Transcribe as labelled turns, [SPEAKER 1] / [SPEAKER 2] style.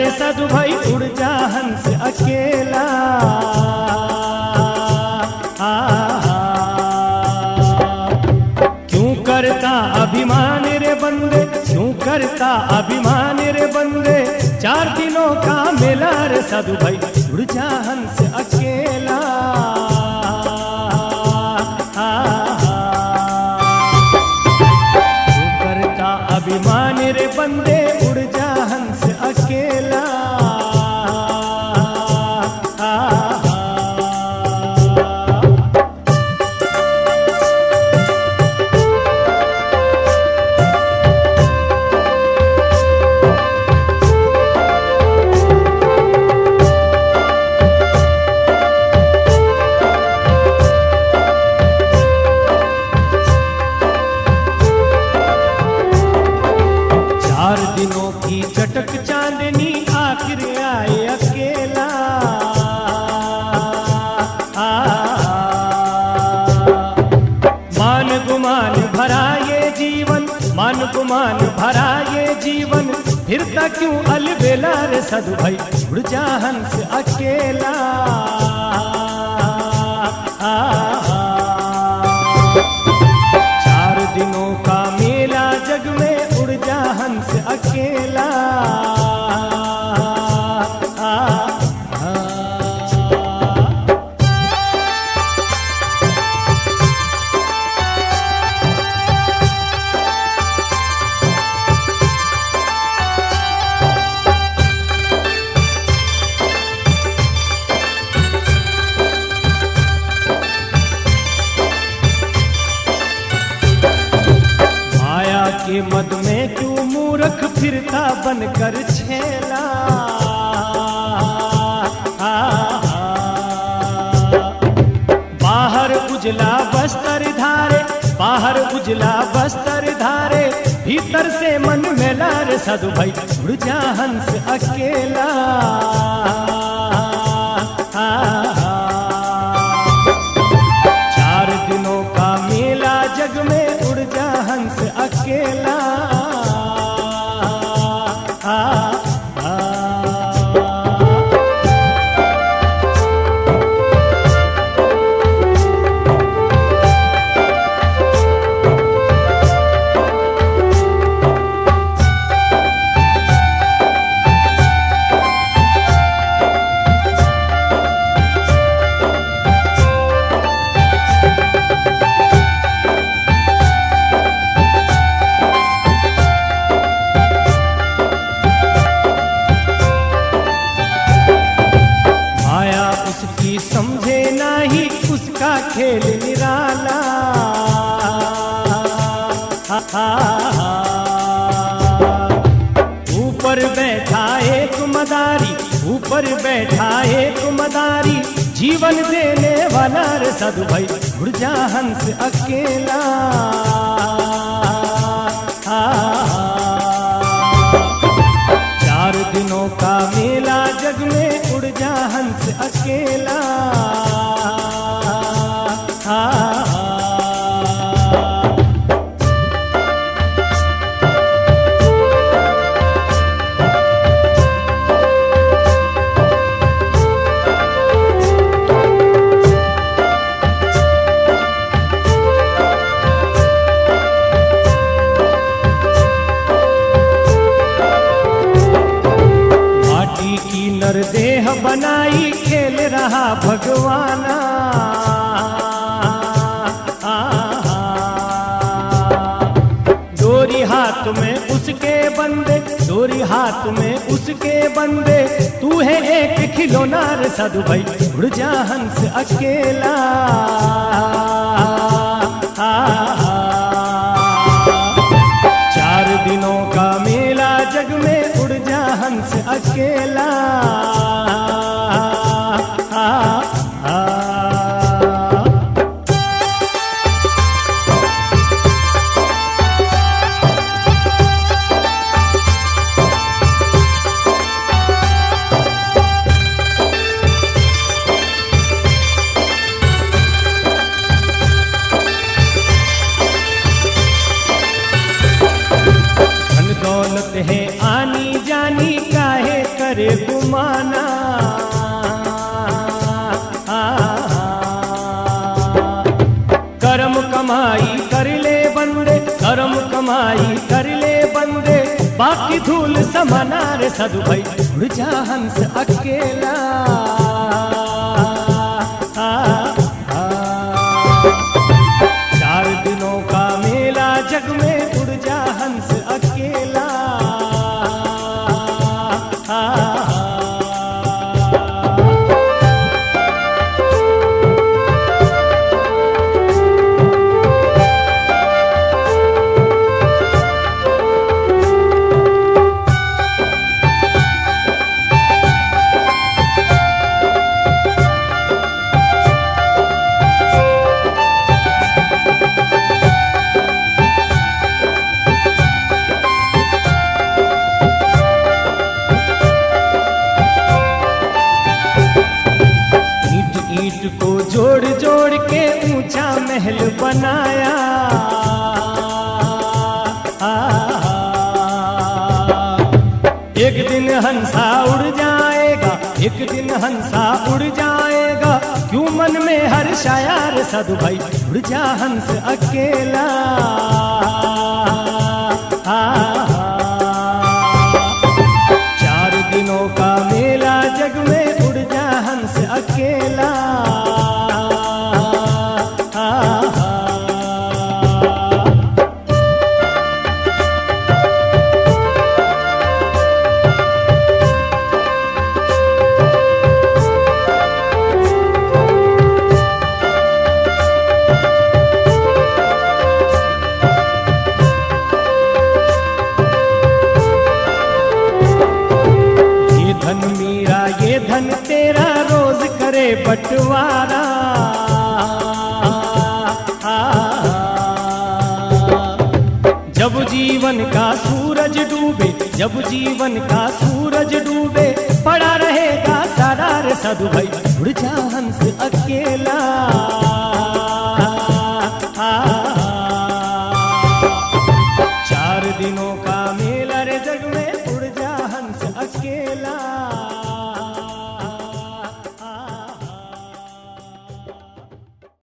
[SPEAKER 1] रे साधु भाई उड़ जा हंस अकेला। क्यों करता अभिमान रे बंदे, क्यों करता अभिमान रे बंदे, 4 दिनों का मेला रे साधु भाई उड़ जा हंस अकेला। क्यों करता अभिमान रे बंदे, उड़ जा हंस अकेला। दिनों की चटक चांदनी आखिर आए अकेला। मान गुमान भरा ये जीवन, मान गुमान भरा ये जीवन, फिरता क्यों अलबेला रे साधु भाई उड़ जा हंस अकेला। 4 दिनों का मेला जग में, उड़ जा हंस अकेला। के मद में क्यों मूर्ख फिरता बनकर छेला। बाहर उजला बस्तर धारे, बाहर उजला बस्तर धारे, भीतर से मन मेला रे साधु भाई उड़ जा हंस अकेला। 4 दिनों का मेला जग में, उड़ जा हंस अकेला। समझे नाही उसका खेल निराला। ऊपर बैठा एक मदारी, ऊपर बैठा एक मदारी, जीवन देने वाला रे साधु भाई उड़ जा हंस अकेला। 4 दिनों का मेला जग में, उड़ जा हंस अकेला। नरदेह बनाई खेल रहा भगवाना। डोरी हाथ में उसके बंदे, डोरी हाथ में उसके बंदे, तू है एक खिलौना रे साधु भाई उड़ जा हंस अकेला। 4 दिनों का मेला जग में, उड़ जा हंस अकेला। कमाई कर ले बंदे, बाकी धूल समाना रे साधु भाई, उड़ जा हंस अकेला। चार दिनों का मेला जग में, उड़ जा हंस अकेला। ईंट को जोड़ जोड़ के ऊंचा महल बनाया। एक दिन हंसा उड़ जाएगा, एक दिन हंसा उड़ जाएगा, क्यों मन में हर्ष आया रे साधु भाई, उड़ जा हंस अकेला। चार दिनों का मेला जग में, उड़ जा हंस अकेला। धन मेरा ये धन तेरा, रोज करे बंटवारा। जब जीवन का सूरज डूबे, जब जीवन का सूरज डूबे, पड़ा रहेगा सारा रे साधु भाई, उड़ जा हंस अकेला। चार दिनों का मेला रे जग में,